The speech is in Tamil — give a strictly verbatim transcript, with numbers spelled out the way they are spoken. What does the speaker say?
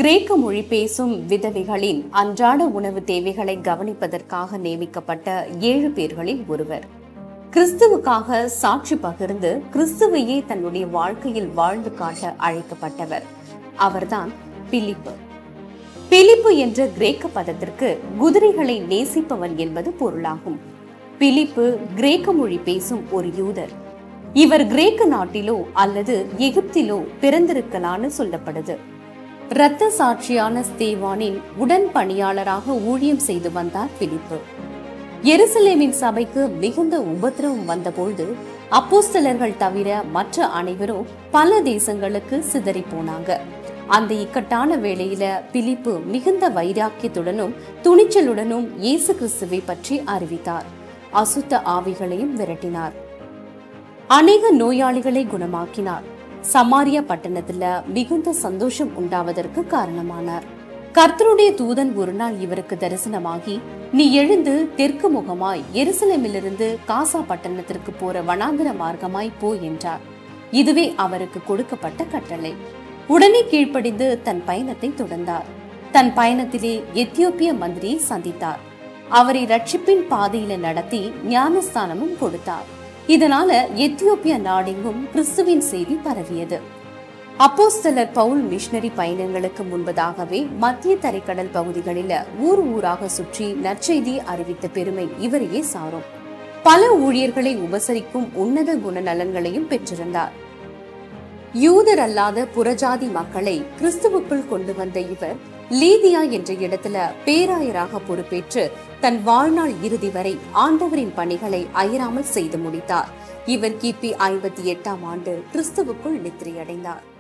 கிரேக்க மொழி பேசும் விதவைகளின் அன்றாட உணவு தேவைகளை கவனிப்பதற்காக நியமிக்கப்பட்ட ஏழு பேர்களில் ஒருவர். கிறிஸ்துவுக்காக சாட்சி பகிர்ந்து கிறிஸ்துவையே தன்னுடைய வாழ்க்கையில் வாழ்ந்து காட்ட அழைக்கப்பட்டவர். அவர்தான் பிலிப்பு. பிலிப்பு என்ற கிரேக்க பதத்திற்கு குதிரைகளை நேசிப்பவன் என்பது பொருளாகும். பிலிப்பு கிரேக்க மொழி பேசும் ஒரு யூதர். இவர் கிரேக்க நாட்டிலோ அல்லது எகிப்திலோ பிறந்திருக்கலான்னு சொல்லப்படுது. இரத்த சாட்சியான ஸ்தேவானின் உடன் பணியாளராக ஊழியம் செய்து வந்தார் பிலிப்பு. எருசலேமின் சபைக்கு மிகுந்த உபத்திரவம் வந்தபொழுது அப்போஸ்தலர்கள் தவிர மற்ற அனைவரும் பல தேசங்களுக்கு சிதறி போனாங்க. அந்த இக்கட்டான வேளையில பிலிப்பு மிகுந்த வைராக்கியத்துடனும் துணிச்சலுடனும் இயேசு கிறிஸ்துவை பற்றி அறிவித்தார். அசுத்த ஆவிகளையும் விரட்டினார். அநேக நோயாளிகளை குணமாக்கினார். சமாரியா பட்டணத்துல மிகுந்த சந்தோஷம் உண்டாவதற்கு காரணமானார். கர்த்தருடைய தூதன் ஒரு நாள் இவருக்கு தரிசனமாகி, நீ எழுந்து தெற்கு முகமாய் எருசலேமிலிருந்து காசா பட்டணத்திற்கு போற வனாந்தர மார்க்கமாய் போ என்றார். இதுவே அவருக்கு கொடுக்கப்பட்ட கட்டளை. உடனே கீழ்ப்படிந்து தன் பயணத்தை தொடர்ந்தார். தன் பயணத்திலே எத்தியோப்பிய மந்திரியை சந்தித்தார். அவரை ரட்சிப்பின் பாதையில நடத்தி ஞானஸ்தானமும் கொடுத்தார். இதனால எத்தியோப்பிய நாடெங்கும் கிறிஸ்துவின் செய்தி பரவியது. அப்போஸ்தலர் பவுல் மிஷனரி பயணங்களுக்கு முன்பதாகவே மத்திய தரைக்கடல் பகுதிகளில ஊர் ஊராக சுற்றி நற்செய்தி அறிவித்த பெருமை இவரையே சாரும். பல ஊழியர்களை உபசரிக்கும் உன்னத குணநலன்களையும் பெற்றிருந்தார். யூதர் அல்லாத புறஜாதி மக்களை கிறிஸ்துவுக்குள் கொண்டு வந்த இவர் லீதியா என்ற இடத்துல பேராயராக பொறுப்பேற்று தன் வாழ்நாள் இறுதி வரை ஆண்டவரின் பணிகளை அயராமல் செய்து முடித்தார். இவர் கிபி ஐம்பத்தி எட்டாம் ஆண்டு கிறிஸ்துவுக்குள் நித்திரையடைந்தார்.